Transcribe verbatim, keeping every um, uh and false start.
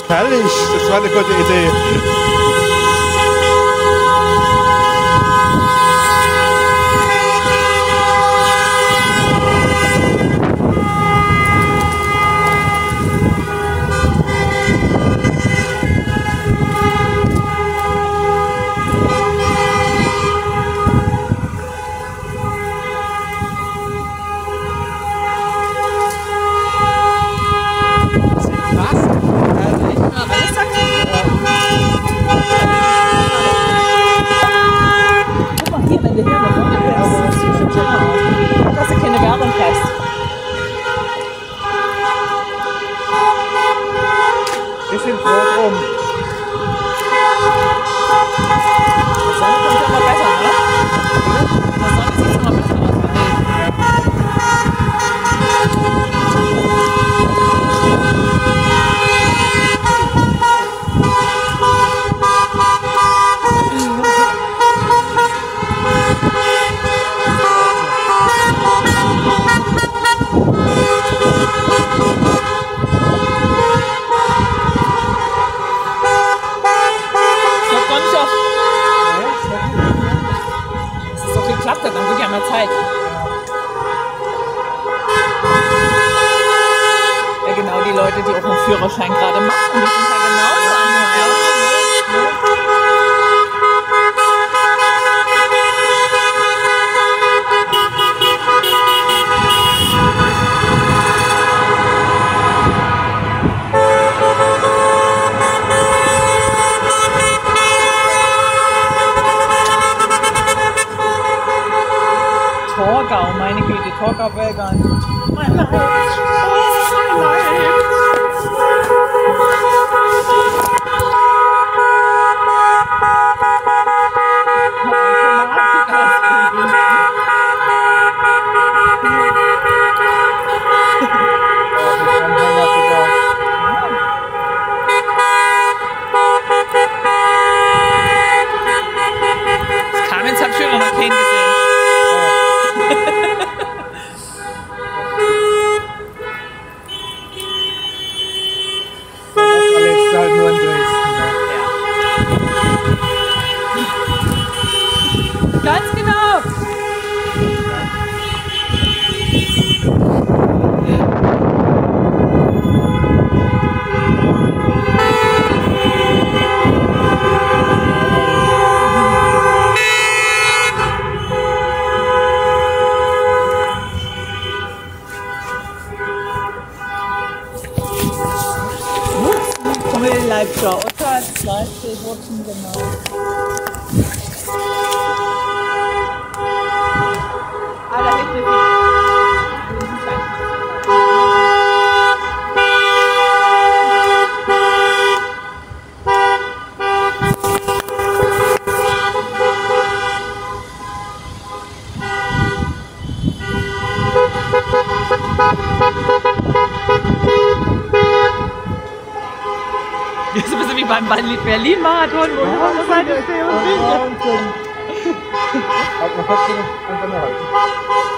Herrlich, das war eine gute Idee. Wir sind froh drum. Die Sonne kommt ja immer besser, ne? In der Sonne sieht es immer besser aus. Klappt das, dann wird ja mal Zeit. Ja genau, die Leute, die auch einen Führerschein gerade machen, die sind ja genauso angemeldet. Torgau, meine Güte, Torgau-Belgern. Mein Leid, oh mein Leid. Kamenz hab ich schon noch mal keinen gesehen. Halt nur in Dresden, ne? Ja. Ganz genau. Live-Show, oder? Live-Show, genau. Ah, da hinten ist das ist ein bisschen wie beim Berlin-Marathon, wo ich auf der Seite stehe und winke. Hat man fast einfach nur halten.